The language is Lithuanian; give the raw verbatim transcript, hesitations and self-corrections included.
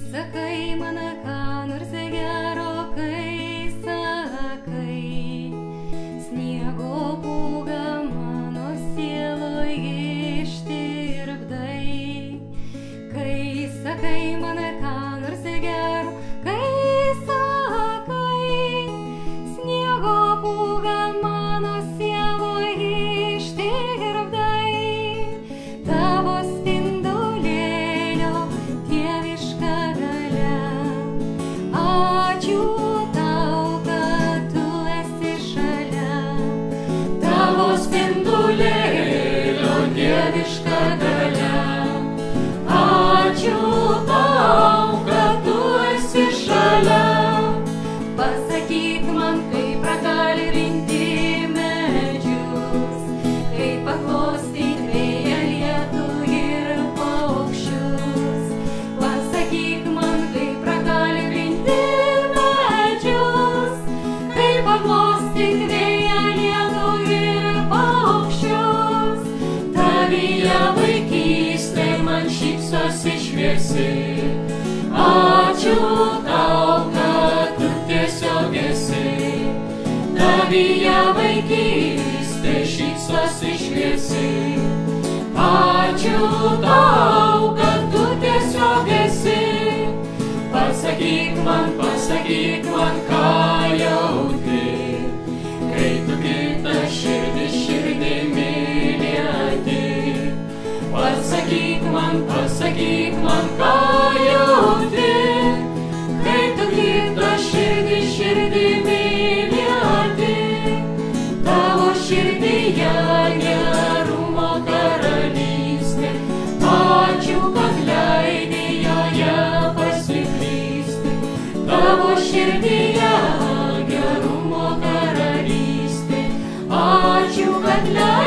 sakai man, ką nors gero, kai sakai, sniego pūga mano sieloj ištirpdai. Kai sakai man, ką nors gero, kai sakai, sniego pūga mano sieloj ištirpdai. Tavo spindulėlio dieviška galia, ačiū tau, kad tu esi šalia. Tavo spindulėlio dieviška galia, ačiū tau, kad tu esi šalia. Pasakyk man, kaip prakalbinti medžius, kaip paglostyti vėją, lietų ir paukščius. Pasakyk man, kaip prakalbinti medžius, kaip paglostyti vėją, lietų ir paukščius. Tavyje vaikystė man šypsosi šviesi, ačiū tau, kad tu tiesiog esi. Tavyje vaikystė šypsosi šviesi, ačiū tau, kad tu tiesiog esi. Pasakyk man, pasakyk man, ką jauti, kai tu kitą širdį širdimi lieti. Pasakyk man, pasakyk man, ką jauti, kai tu kitą širdį širdimi lieti. Tavo širdyje gerumo karalystė, ačiū, kad leidi joje pasiklysti. Tavo širdyje gerumo karalystė, ačiū, kad leidi